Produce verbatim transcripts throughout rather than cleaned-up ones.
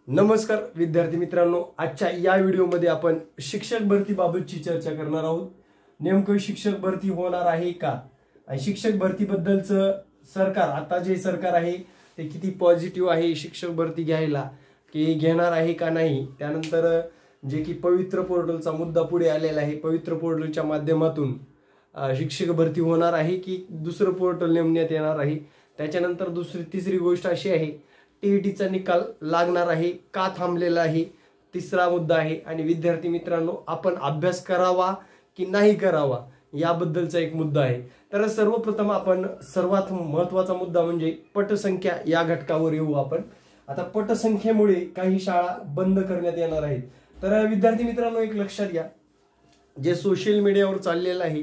नमस्कार विद्यार्थी मित्रांनो, आजच्या या व्हिडिओमध्ये आपण शिक्षक भरतीबाबतची चर्चा करणार आहोत। नेमकं शिक्षक भरती होणार आहे का आणि शिक्षक भरतीबद्दलचं सरकार आता जे सरकार आहे ते किती पॉझिटिव्ह आहे शिक्षक भरती घ्यायला की घेणार आहे का नाही। त्यानंतर जे की पवित्र पोर्टलचा मुद्दा पुढे आलेला आहे, पवित्र पोर्टलच्या माध्यमातून शिक्षक भरती होणार आहे की दुसरं पोर्टल नेमण्यात येणार आहे। त्याच्यानंतर दुसरी तिसरी गोष्ट अशी आहे, टीईटीचा निकाल लागणार आहे का थांबलेला आहे, तिसरा मुद्दा आहे। आणि विद्यार्थी मित्रांनो, आपण अभ्यास करावा की नाही करावा याबद्दलचा एक मुद्दा आहे। तर सर्वप्रथम आपण सर्वात महत्त्वाचा मुद्दा म्हणजे पटसंख्या या घटकावर येऊ आपण। आता पटसंख्येमुळे काही शाळा बंद करण्यात येणार आहेत। तर विद्यार्थी मित्रांनो, एक लक्षात घ्या, जे सोशल मीडियावर चाललेलं आहे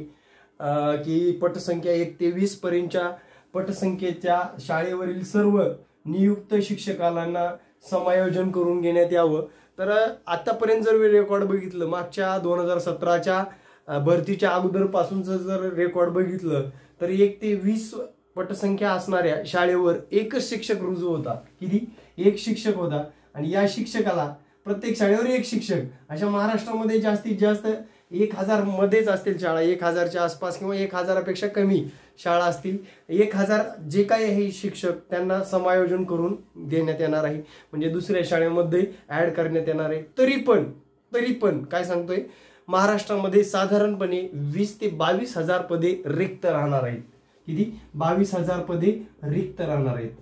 की पटसंख्या एक ते वीस पर्यंतच्या पटसंख्येच्या शाळेवरील सर्व नियुक्त शिक्षकांना समायोजन करून घेण्यात यावं। तर आतापर्यंत जर रेकॉर्ड बघितलं, मागच्या दोन हजार सतराच्या भरतीच्या अगोदर पासूनच जर रेकॉर्ड बघितलं तर एक ते वीस पटसंख्या असणाऱ्या शाळेवर एकच शिक्षक रुजू होता। किती? एक शिक्षक होता। आणि या शिक्षकाला प्रत्येक शाळेवर एक शिक्षक, अशा महाराष्ट्रामध्ये जास्तीत जास्त एक हजार मध्येच असतील शाळा, एक हजारच्या आसपास किंवा एक हजारापेक्षा कमी शाळा असतील। एक हजार जे काही आहे शिक्षक त्यांना समायोजन करून देण्यात येणार आहे, म्हणजे दुसऱ्या शाळेमध्ये ऍड करण्यात येणार आहे। तरी पण तरी पण काय सांगतोय, महाराष्ट्रामध्ये साधारणपणे वीस ते बावीस हजार पदे रिक्त राहणार आहेत। किती? बावीस हजार पदे रिक्त राहणार आहेत।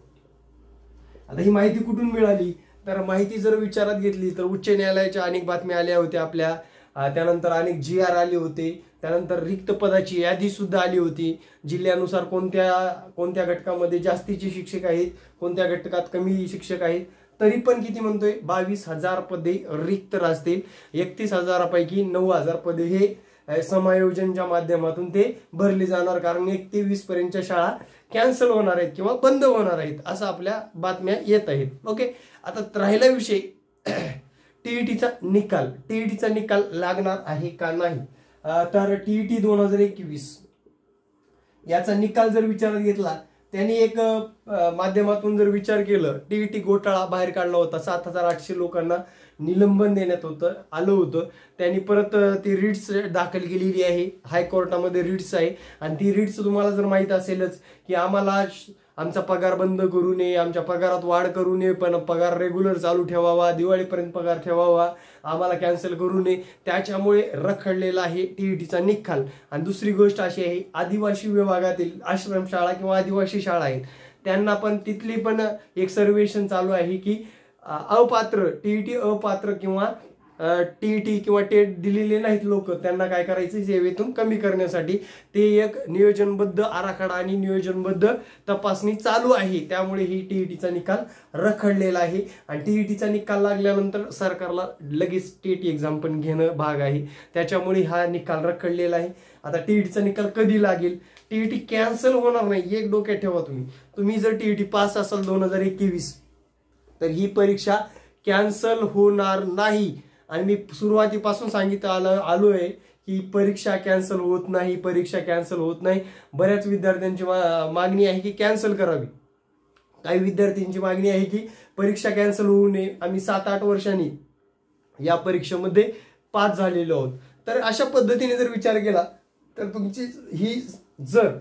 आता ही माहिती कुठून मिळाली? तर माहिती जर विचारात घेतली तर उच्च न्यायालयाच्या अनेक बातम्या आल्या होत्या आपल्या, त्यानंतर अनेक जी आर आले होते, त्यानंतर रिक्त पदाची यादी सुद्धा आली होती। जिल्ह्यानुसार कोणत्या कोणत्या घटकामध्ये जास्तीचे शिक्षक आहेत, कोणत्या घटकात कमी शिक्षक आहेत। तरी पण किती म्हणतोय, बावीस हजार पदे रिक्त राहतील। एकतीस हजारापैकी नऊ हजार पदे हे समायोजनच्या माध्यमातून ते भरले जाणार, कारण एक ते वीस पर्यंतच्या शाळा कॅन्सल होणार आहेत किंवा बंद होणार आहेत असं आपल्या बातम्या येत आहेत। ओके, आता राहिला विषय टीईटीचा निकाल। टीईटीचा निकाल लागणार आहे का नाही? तर टीईटी दोन हजार एकवीस याचा निकाल जर विचारात घेतला, त्यांनी एक माध्यमातून जर विचार केलं, टीईटी घोटाळा बाहेर काढला होता, सात हजार आठशे लोकांना निलंबन देण्यात होतं आलं होतं। त्यांनी परत ती रिट्स दाखल केलेली आहे, हायकोर्टामध्ये रिट्स आहे। आणि ती रिट्स तुम्हाला जर माहित असेलच की आम्हाला आमचा पगार बंद करू नये, आमच्या पगारात वाढ करू नये, पण पगार रेग्युलर चालू ठेवावा, दिवाळीपर्यंत पगार ठेवावा, आम्हाला कॅन्सल करू नये, त्याच्यामुळे रखडलेला आहे टीईटीचा निकाल। आणि दुसरी गोष्ट अशी आहे, आदिवासी विभागातील आश्रमशाळा किंवा आदिवासी शाळा आहेत त्यांना पण तिथली पण एक सर्वेक्षण चालू आहे की अपात्र टीईटी अपात्र किंवा टीईटी किंवा टेट दिलेले नाहीत लोक, त्यांना काय करायचं, सेवेतून कमी करण्यासाठी ते एक नियोजनबद्ध आराखडा आणि नियोजनबद्ध तपासणी चालू आहे। त्यामुळे ही टीईटीचा निकाल रखडलेला आहे। आणि टीईटीचा निकाल लागल्यानंतर सरकारला लगेच टेट एक्झाम पण घेणं भाग आहे, त्याच्यामुळे हा निकाल रखडलेला आहे। आता टीईटीचा निकाल कधी लागेल? टीईटी कॅन्सल होणार नाही, एक डोक्यात ठेवा तुम्ही। तुम्ही जर टीईटी पास असाल दोन हजार एकवीस तर ही परीक्षा कॅन्सल होणार नाही। आणि मी सुरुवातीपासून सांगितलं आलं आलोय की परीक्षा कॅन्सल होत नाही, परीक्षा कॅन्सल होत नाही। बऱ्याच विद्यार्थ्यांची मागणी आहे की कॅन्सल करावी, काही विद्यार्थ्यांची मागणी आहे की परीक्षा कॅन्सल होऊ नये, आम्ही सात आठ वर्षांनी या परीक्षेमध्ये पास झालेलो आहोत। तर अशा पद्धतीने जर विचार केला तर तुमची ही जर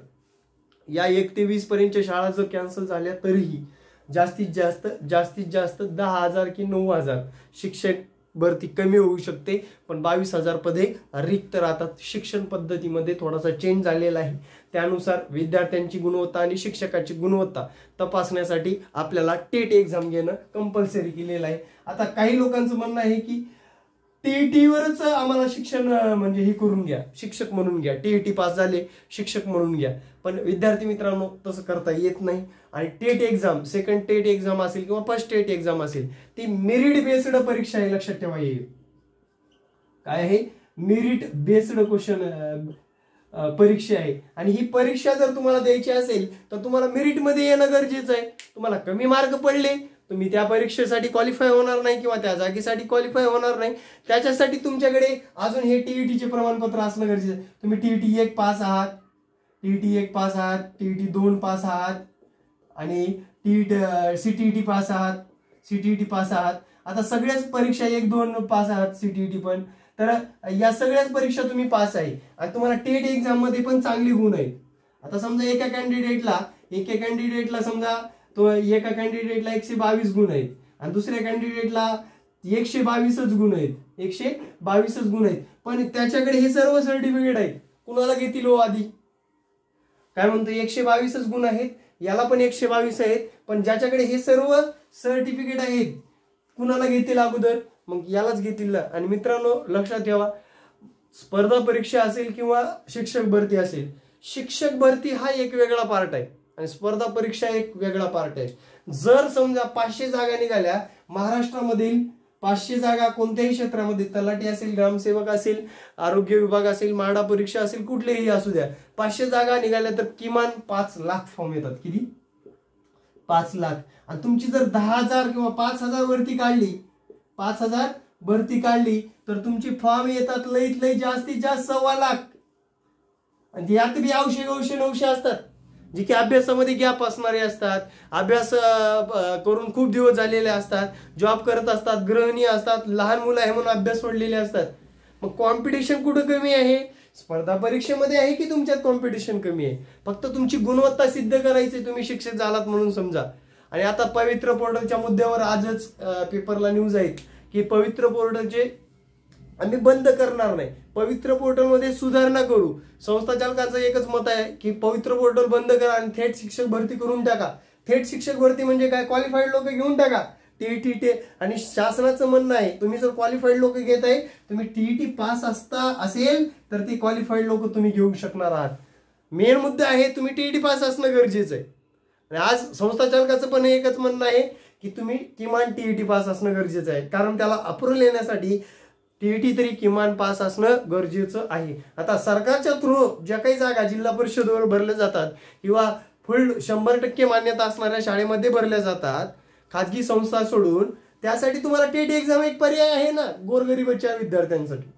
या एक ते वीस पर्यंतच्या शाळा जर कॅन्सल झाल्या तरीही जास्तीत जास्त जास्तीत जास्त दहा हजार की नऊ हजार शिक्षक भरती कमी होऊ शकते, पण बावीस हजार पदे रिक्त राहतात। शिक्षण पद्धतीमध्ये थोडासा चेंज झालेला आहे, त्यानुसार विद्यार्थ्यांची गुणवत्ता आणि शिक्षकाची गुणवत्ता तपासण्यासाठी आपल्याला टेट एक्झाम घेणं कंपल्सरी केलेलं आहे। आता काही लोकांचं म्हणणं आहे की टीईटीवरच आम्हाला शिक्षण म्हणजे हे करून घ्या, शिक्षक म्हणून घ्या, टीईटी पास झाले शिक्षक म्हणून घ्या। पण विद्यार्थी मित्रांनो, तसं करता येत नाही। आणि TET exam, second TET exam असेल किंवा फर्स्ट टेट एक्झाम असेल, ती मेरिट बेस्ड परीक्षा आहे, लक्षात ठेवा। येईल काय आहे? मेरिट बेस्ड क्वेश्चन परीक्षा आहे। आणि ही परीक्षा जर तुम्हाला द्यायची असेल तर तुम्हाला मेरिटमध्ये येणं गरजेचं आहे। तुम्हाला कमी मार्क पडले, तुम्ही त्या परीक्षेसाठी क्वालिफाय होणार नाही किंवा त्या जागेसाठी क्वालिफाय होणार नाही। त्याच्यासाठी तुमच्याकडे अजून हे टीईटीचे प्रमाणपत्र असणं गरजेचं आहे। तुम्ही टीईटी एक पास आहात, टीईटी एक पास आहात, टीईटी दोन पास आहात आणि टीईटी सीटीईटी पास आहात, सीटीईटी पास आहात आता सगळ्याच परीक्षा एक दोन पास आहात, सीटीईटी पण, तर या सगळ्याच परीक्षा तुम्ही पास आहे आणि तुम्हाला टेट एक्झाम मध्ये पण चांगली गुण आहेत. आता समजा एका कॅन्डिडेटला एका कॅन्डिडेटला समजा तो एका कॅन्डिडेटला एकशे बावीस गुण आहेत आणि दुसऱ्या कॅन्डिडेटला एकशे बावीसच गुण आहेत, एकशे बावीसच गुण आहेत, पण त्याच्याकडे हे सर्व सर्टिफिकेट आहेत. कुणाला घेतील हो आधी? काय म्हणतो, एकशे बावीसच गुण आहेत, याला पण एकशे बावीस आहेत, पण ज्याच्याकडे हे सर्व सर्टिफिकेट आहेत कुणाला घेतील अगोदर? मग यालाच घेतील ना. आणि मित्रांनो लक्षात ठेवा, स्पर्धा परीक्षा असेल किंवा शिक्षक भरती असेल, शिक्षक भरती हा एक वेगळा पार्ट आहे आणि स्पर्धा परीक्षा एक वेगळा पार्ट आहे. जर समजा पाचशे जागा निघाल्या महाराष्ट्रामधील, पाचशे जागा कोणत्याही क्षेत्रामध्ये, तलाठी असेल, ग्रामसेवक असेल, आरोग्य विभाग असेल, म्हाडा परीक्षा असेल, कुठलेही असू द्या, पाचशे जागा निघाल्या तर किमान पाच लाख फॉर्म येतात. किती? पाच लाख. आणि तुमची जर दहा हजार किंवा पाच हजार भरती काढली, पाच हजार भरती काढली तर तुमची फॉर्म येतात लईत लई जास्तीत जास्त सव्वा लाख. आणि यात बी औशे गौशे नऊशे असतात, जे की अभ्यासामध्ये गॅप असणारे असतात, अभ्यास करून खूप दिवस झालेले असतात, जॉब करत असतात, गृहिणी असतात, लहान मुलं आहे म्हणून अभ्यास सोडलेले असतात. मग कॉम्पिटिशन कुठं कमी आहे? स्पर्धा परीक्षेमध्ये आहे की तुमच्यात कॉम्पिटिशन कमी आहे? फक्त तुमची गुणवत्ता सिद्ध करायची, तुम्ही शिक्षक झालात म्हणून समजा. आणि आता पवित्र पोर्टलच्या मुद्द्यावर आजच पेपरला न्यूज आहेत की पवित्र पोर्टलचे आम्ही बंद करणार नाही, पवित्र पोर्टलमध्ये सुधारणा करू. संस्था चालकांचं एकच मत आहे की पवित्र पोर्टल बंद करा आणि थेट शिक्षक भरती करून टाका. थेट शिक्षक भरती म्हणजे काय? क्वालिफाईड लोक घेऊन टाका, टीईटी टे. आणि शासनाचं म्हणणं आहे तुम्ही जर क्वालिफाईड लोक घेत आहे, तुम्ही टीईटी पास असता असेल तर ती क्वालिफाईड लोक तुम्ही घेऊ शकणार आहात. मेन मुद्दा आहे तुम्ही टीईटी पास असणं गरजेचं आहे. आणि आज संस्था चालकाचं पण एकच म्हणणं आहे की तुम्ही किमान टीईटी पास असणं गरजेचं आहे, कारण त्याला अप्रूव्हल येण्यासाठी टीईटी तरी किमान पास असणं गरजेचं आहे. आता सरकारच्या थ्रू ज्या काही जागा जिल्हा परिषदेवर भरल्या जातात किंवा फुल शंभर टक्के मान्यता असणाऱ्या शाळेमध्ये भरल्या जातात, खाजगी संस्था सोडून, त्यासाठी तुम्हाला टेट एक्झाम एक पर्याय आहे ना गोरगरिबाच्या विद्यार्थ्यांसाठी.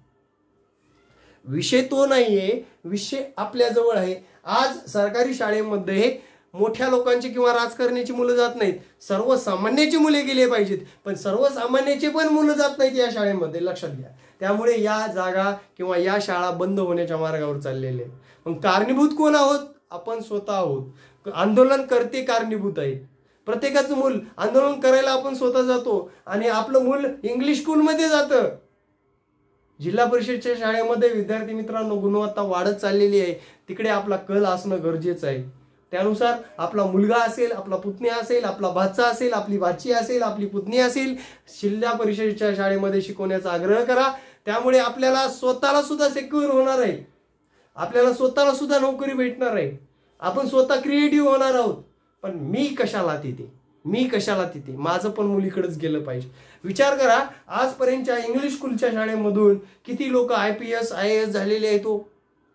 विषय तो नाहीये, विषय आपल्या जवळ आहे. आज सरकारी शाळेमध्ये मोठ्या लोकांची किंवा राजकारण्याची मुलं जात नाहीत, सर्वसामान्याची मुले गेले पाहिजेत, पण सर्वसामान्याची पण मुलं जात नाहीत या शाळेमध्ये, लक्षात घ्या. त्यामुळे या जागा किंवा या शाळा बंद होण्याच्या मार्गावर चाललेले. मग कारणीभूत कोण आहोत? आपण स्वतः आहोत. आंदोलन करते कारणीभूत आहेत. प्रत्येकाचं मूल आंदोलन करायला आपण स्वतः जातो आणि आपलं मूल इंग्लिश स्कूलमध्ये जातं. जिल्हा परिषदच्या शाळेमध्ये विद्यार्थी मित्रांनो गुणवत्ता वाढत चाललेली आहे, तिकडे आपला कल असणं गरजेचं आहे. त्यानुसार आपला मुलगा असेल, आपला पुतण्या असेल, आपला भाचा असेल, आपली भाची असेल, आपली पुतणी असेल, जिल्हा परिषदेच्या शाळेमध्ये शिकवण्याचा आग्रह करा. त्यामुळे आपल्याला स्वतःला सुद्धा सिक्युअर होणार आहे, आपल्याला स्वतःला सुद्धा नोकरी भेटणार आहे, आपण स्वतः क्रिएटिव्ह होणार आहोत. पण मी कशाला तिथे, मी कशाला तिथे, माझं पण मुलीकडेच गेलं पाहिजे. विचार करा, आजपर्यंतच्या इंग्लिश स्कूलच्या शाळेमधून किती लोक I P S I A S झालेले आहेत, तो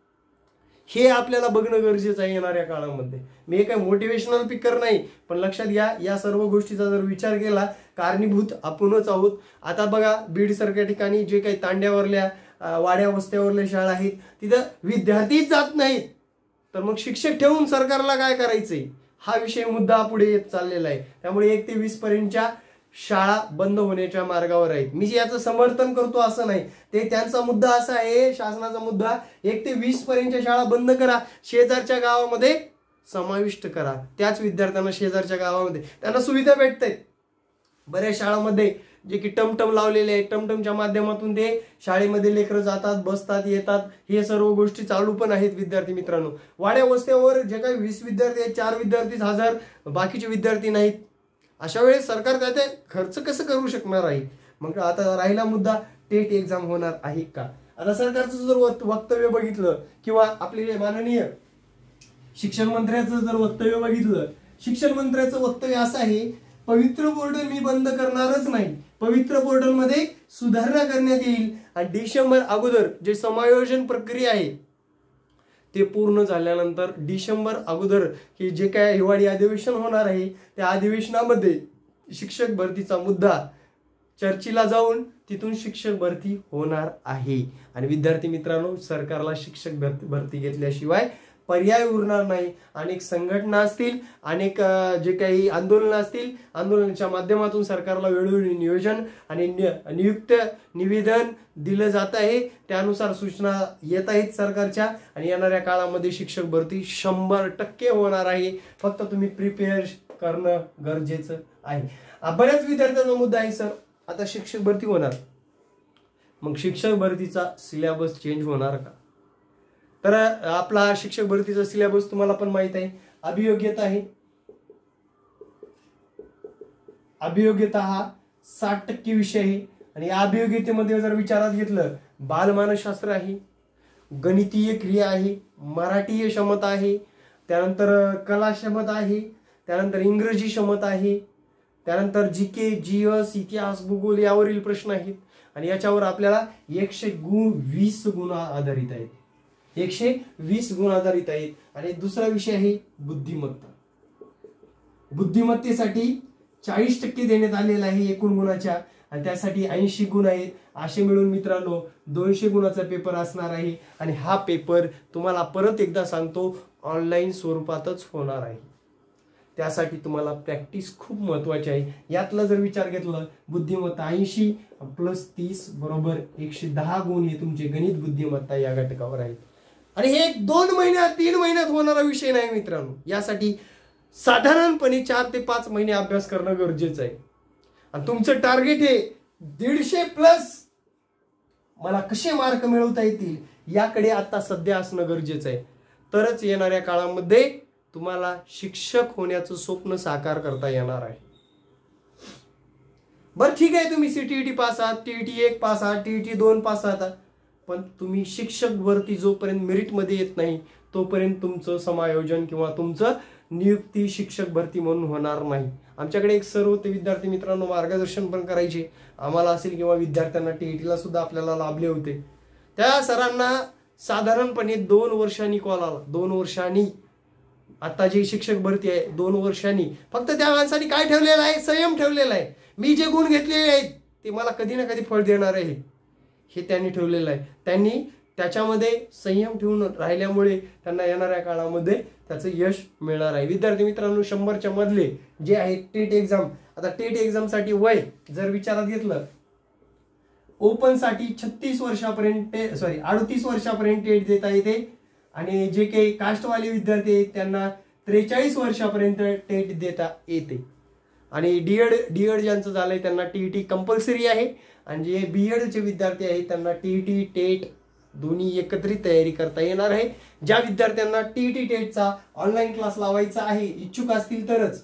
हे आपल्याला बघणं गरजेचं आहे येणाऱ्या काळामध्ये. मी काही मोटिवेशनल स्पीकर नाही, पण लक्षात घ्या या सर्व गोष्टीचा जर विचार केला कारणीभूत आपणच आहोत. आता बघा बीड सारख्या ठिकाणी जे काही तांड्यावरल्या वाड्या वस्त्यावरल्या शाळा आहेत तिथं विद्यार्थीच जात नाहीत, तर मग शिक्षक ठेवून सरकारला काय करायचंय हा विषय मुद्दा पुढे येत चाललेला आहे. त्यामुळे एक ते वीस पर्यंतच्या शाळा बंद होण्याच्या मार्गावर आहेत. मी याचं समर्थन करतो असं नाही, ते त्यांचा मुद्दा असा आहे, शासनाचा मुद्दा, एक ते वीस पर्यंतच्या शाळा बंद करा, शेजारच्या गावामध्ये समाविष्ट करा. त्याच विद्यार्थ्यांना शेजारच्या गावामध्ये त्यांना सुविधा भेटतात. बऱ्याच शाळांमध्ये जे की टमटम लावलेले आहेत, टमटमच्या माध्यमातून ते शाळेमध्ये लेकरं जातात, बसतात, येतात, हे सर्व गोष्टी चालू पण आहेत. विद्यार्थी मित्रांनो, वाड्या वस्त्यावर जे काही वीस विद्यार्थी आहेत, चार विद्यार्थी हजार, बाकीचे विद्यार्थी नाहीत. अशा वेळेस सरकार त्याचे खर्च कसं करू शकणार आहे? मग आता राहिला मुद्दा टेट एक्झाम होणार आहे का? आता सरकारचं जर वक्तव्य बघितलं किंवा आपले माननीय शिक्षण मंत्र्याचं जर वक्तव्य बघितलं, शिक्षण मंत्र्याचं वक्तव्य असं आहे, पवित्र पोर्टल मी बंद करणारच नाही, पवित्र पोर्टल मध्ये सुधारणा करण्यात येईल आणि डिसेंबर अगोदर जे समायोजन प्रक्रिया आहे ते पूर्ण झाल्यानंतर डिसेंबर अगोदर की जे काय हिवाळी अधिवेशन होणार आहे त्या अधिवेशनामध्ये शिक्षक भरतीचा मुद्दा चर्चेला जाऊन तिथून शिक्षक भरती होणार आहे. आणि विद्यार्थी मित्रांनो, सरकारला शिक्षक भरती भरती घेतल्याशिवाय पर्याय उरणार नाही. अनेक संघटना असतील, अनेक जे काही आंदोलन असतील, आंदोलनाच्या माध्यमातून सरकारला वेळोवेळी नियोजन आणि नियुक्त निवेदन दिलं जात आहे. त्यानुसार सूचना येत आहेत सरकारच्या आणि येणाऱ्या काळामध्ये शिक्षक भरती शंभर टक्के होणार आहे. फक्त तुम्ही प्रिपेअर करणं गरजेचं आहे. बऱ्याच विद्यार्थ्यांचा मुद्दा आहे, सर आता शिक्षक भरती होणार, मग शिक्षक भरतीचा सिलेबस चेंज होणार का? तर आपला शिक्षक भरतीचा सिलेबस तुम्हाला पण माहित आहे. अभियोग्यता आहे, अभियोग्यता हा साठ टक्के विषय आहे आणि या अभियोग्यतेमध्ये जर विचारात घेतलं बालमानसशास्त्र आहे, गणितीय क्रिया आहे, मराठी क्षमता आहे, त्यानंतर कला क्षमता आहे, त्यानंतर इंग्रजी क्षमता आहे, त्यानंतर जी के जी एस इतिहास भूगोल यावरील प्रश्न आहेत आणि याच्यावर आपल्याला एकशे गुण वीस गुण आधारित आहेत, एकशे वीस गुण आधारित आहेत. आणि दुसरा विषय आहे बुद्धिमत्ता. बुद्धिमत्तेसाठी चाळीस टक्के देण्यात आलेला आहे एकूण गुणाच्या आणि त्यासाठी ऐंशी गुण आहेत. असे मिळून मित्रांनो दोनशे गुणाचा पेपर असणार आहे आणि हा पेपर तुम्हाला परत एकदा सांगतो ऑनलाईन स्वरूपातच होणार आहे. त्यासाठी तुम्हाला प्रॅक्टिस खूप महत्वाची आहे. यातला जर विचार घेतला बुद्धिमत्ता ऐंशी प्लस तीस बरोबर एकशे दहा गुण हे तुमचे गणित बुद्धिमत्ता या घटकावर आहेत. आणि हे दोन महिन्यात तीन महिन्यात होणारा विषय नाही मित्रांनो. यासाठी साधारणपणे चार ते पाच महिने अभ्यास करणं गरजेचं आहे. आणि तुमचं टार्गेट आहे दीडशे प्लस. मला कसे मार्क मिळवता येतील याकडे आता सध्या असणं गरजेचं आहे. तरच येणाऱ्या काळामध्ये तुम्हाला शिक्षक होण्याचं स्वप्न साकार करता येणार आहे. बरं ठीक आहे, तुम्ही सीटीईटी पास आहात, टीईटी एक पास आहात, टीईटी दोन पास आहात, पण तुम्ही शिक्षक भरती जोपर्यंत मेरिट मध्ये येत नाही तोपर्यंत तुमचं समायोजन किंवा तुमचं नियुक्ती शिक्षक भरती म्हणून होणार नाही. आमच्याकडे एक सर होते विद्यार्थी मित्रांनो, मार्गदर्शन पण करायचे आम्हाला असेल किंवा विद्यार्थ्यांना टीईटीला सुद्धा आपल्याला लाभले होते. त्या सरांना साधारणपणे दोन वर्षांनी कॉल आला, दोन वर्षांनी आता जी शिक्षक भरती आहे दोन वर्षांनी. फक्त त्या माणसाने काय ठेवलेलं आहे, संयम ठेवलेला आहे. मी जे गुण घेतलेले आहेत ते मला कधी ना कधी फळ देणार आहे हे त्यांनी ठेवलेलं आहे. त्यांनी त्याच्यामध्ये संयम ठेवून राहिल्यामुळे त्यांना येणाऱ्या काळामध्ये त्याचं यश मिळणार आहे. विद्यार्थी मित्रांनो शंभरच्या मधले जे आहे टेट एक्झाम, आता टेट एक्झाम साठी वय जर विचारात घेतलं ओपन साठी छत्तीस वर्षापर्यंत सॉरी अडतीस वर्षापर्यंत टेट देता येते आणि जे काही कास्टवाले विद्यार्थी आहेत त्यांना त्रेचाळीस वर्षापर्यंत टेट देता येते. आणि डीएड डीएड ज्यांचं झालंय त्यांना टीईटी कंपल्सरी आहे आणि जे बीएडचे विद्यार्थी आहेत त्यांना टीईटी टेट दोन्ही एकत्रित तयारी करता येणार आहे. ज्या विद्यार्थ्यांना टीईटी टेटचा ऑनलाईन क्लास लावायचा आहे इच्छुक असतील तरच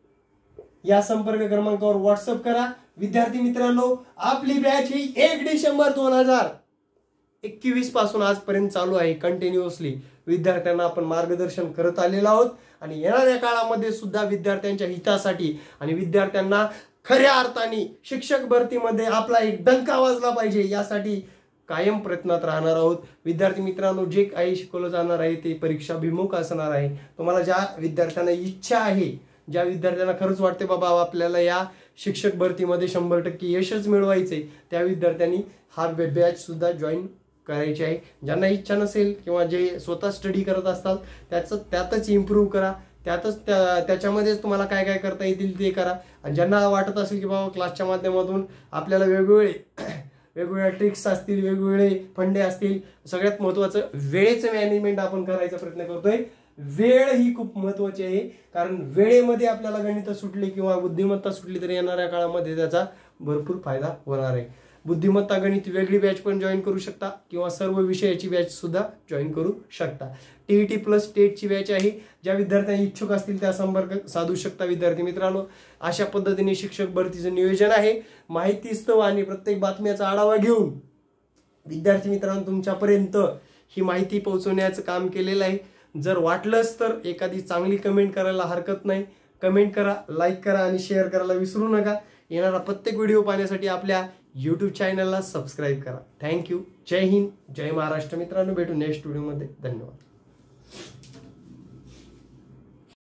या संपर्क क्रमांकावर व्हॉट्सअप करा. विद्यार्थी मित्रांनो आपली बॅच ही एक डिसेंबर दोन हजार एकवीस पासून आजपर्यंत चालू आहे. कंटिन्युअसली विद्यार्थ्यांना आपण मार्गदर्शन करत आलेलो आहोत आणि येणाऱ्या काळामध्ये सुद्धा विद्यार्थ्यांच्या हितासाठी आणि विद्यार्थ्यांना खऱ्या अर्थाने शिक्षक भरतीमध्ये आपला एक डंका वाजला पाहिजे यासाठी कायम प्रयत्नात राहणार आहोत. विद्यार्थी मित्रांनो जे काही शिकवलं जाणार आहे ते परीक्षाभिमुख असणार आहे. तुम्हाला ज्या विद्यार्थ्यांना इच्छा आहे, ज्या विद्यार्थ्यांना खरंच वाटते बाबा आपल्याला या शिक्षक भरतीमध्ये शंभर टक्के यशच मिळवायचे त्या विद्यार्थ्यांनी हा बॅच सुद्धा जॉईन करायची आहे. ज्यांना इच्छा नसेल किंवा जे स्वतः स्टडी करत असतात त्याचं त्यातच इम्प्रूव्ह करा, त्यातच त्या त्याच्यामध्येच तुम्हाला काय काय करता येतील ते करा. आणि ज्यांना वाटत असेल की बाबा क्लासच्या माध्यमातून आपल्याला वेगवेगळे वेगवेगळ्या ट्रिक्स असतील, वेगवेगळे फंडे असतील, सगळ्यात महत्त्वाचं वेळेचं मॅनेजमेंट आपण करायचा प्रयत्न करतोय. वेळ ही खूप महत्त्वाची आहे कारण वेळेमध्ये आपल्याला गणित सुटली किंवा बुद्धिमत्ता सुटली तर येणाऱ्या काळामध्ये त्याचा भरपूर फायदा होणार आहे. बुद्धिमत्ता गणित वेगळी बॅच पण जॉईन करू शकता किंवा सर्व विषयाची बॅच सुद्धा जॉईन करू शकता. टीईटी प्लस टेटची बॅच आहे. ज्या विद्यार्थ्यांनी इच्छुक असतील त्या संपर्क साधू शकता. विद्यार्थी मित्रांनो अशा पद्धतीने शिक्षक भरतीचं नियोजन आहे. माहितीस्तव आणि प्रत्येक बातम्याचा आढावा घेऊन विद्यार्थी मित्रांनो तुमच्यापर्यंत ही माहिती पोहोचवण्याचं काम केलेलं आहे. जर वाटलंच तर एखादी चांगली कमेंट करायला हरकत नाही. कमेंट करा, लाईक करा आणि शेअर करायला विसरू नका. येणारा प्रत्येक व्हिडिओ पाहण्यासाठी आपल्या यूट्यूब चॅनलला सबस्क्राईब करा. थँक्यू. जय हिंद, जय महाराष्ट्र. मित्रांनो भेटू नेक्स्ट व्हिडिओमध्ये. धन्यवाद.